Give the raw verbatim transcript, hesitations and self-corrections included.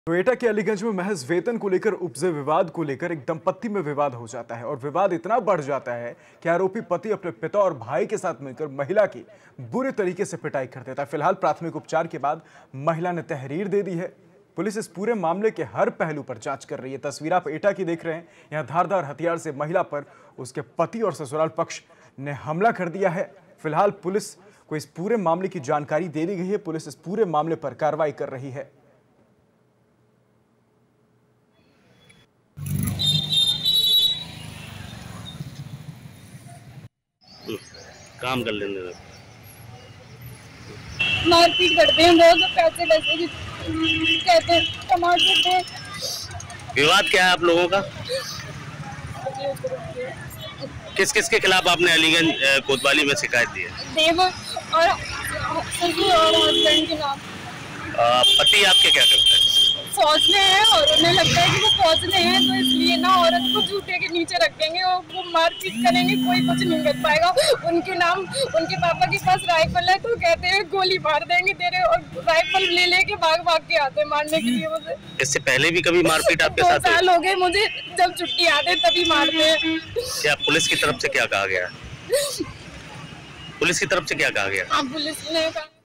नोएडा के अलीगंज में महज वेतन को लेकर उपजे विवाद को लेकर एक दंपत्ति में विवाद हो जाता है और विवाद इतना बढ़ जाता है कि आरोपी पति अपने पिता और भाई के साथ मिलकर महिला की बुरे तरीके से पिटाई कर देता है। फिलहाल प्राथमिक उपचार के बाद महिला ने तहरीर दे दी है। पुलिस इस पूरे मामले के हर पहलू पर जांच कर रही है। तस्वीर आप एटा की देख रहे हैं। यहाँ धारदार हथियार से महिला पर उसके पति और ससुराल पक्ष ने हमला कर दिया है। फिलहाल पुलिस को इस पूरे मामले की जानकारी दे दी गई है। पुलिस इस पूरे मामले पर कार्रवाई कर रही है। काम कर लेने दो। मारपीट करते हैं बहुत, पैसे वैसे कहते हैं टमाटर दे। विवाद क्या है आप लोगों का? किस किस के खिलाफ आपने अलीगंज कोतवाली में शिकायत दी है? देवर और ससुर और हस्बैंड के नाम। पति आपके क्या करते हैं? फौज में है और उन्हें लगता है कि वो फौज में है तो इसलिए ना औरत को जूते के नीचे रखेंगे और वो मारपीट करेंगे, कोई कुछ नहीं कर पाएगा। उनके नाम उनके पापा के पास राइफल है तो कहते हैं गोली मार देंगे तेरे, और राइफल ले लेके भाग भाग के आते हैं मारने के लिए मुझे। इससे पहले भी कभी मारपीट आपके साथ? दो साल हो गए मुझे, जब छुट्टी आते तभी मारते हैं। क्या पुलिस की तरफ से क्या कहा गया? पुलिस की तरफ से क्या कहा गया? हाँ, पुलिस ने कहा